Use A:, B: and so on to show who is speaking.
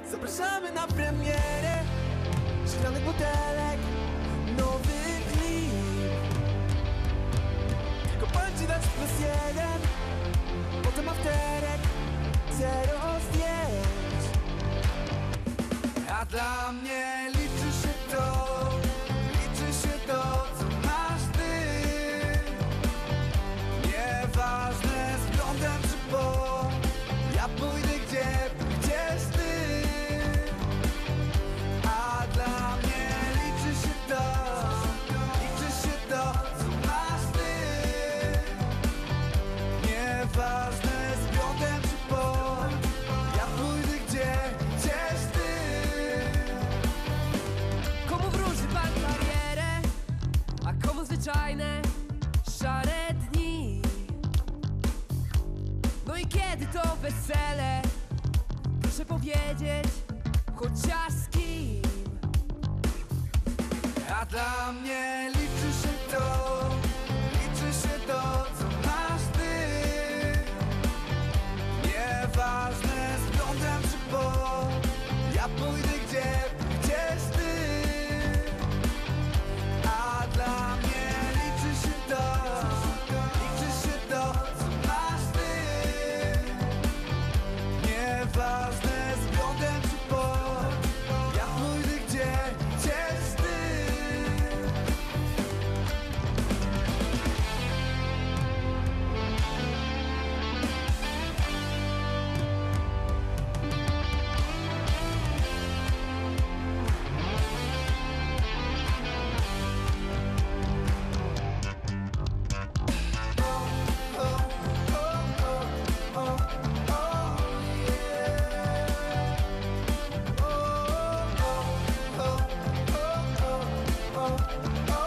A: Zapraszamy na premierę szklanych butelek, nowy klip. Tylko bądź dać +1, potem afterek, zero zdjęć. A dla mnie liczy się to, co masz ty. Nieważne z blondem czy po, ja pójdę gdzieś ty. A dla mnie liczy się to, co masz ty. Nieważne z blondem czy po, ja pójdę gdzieś ty.
B: Komu wróży pan karierę, a komu zwyczajne szare dni. No i kiedy to wesele? Proszę powiedzieć, chociaż z kim?
A: A dla mnie liczy się to, co masz ty. Nieważne z blondem czy po, ja pójdę gdzieś ty. A dla mnie liczy się to, co masz ty. Nieważne z blondem czy po, ja pójdę gdzieś ty. Oh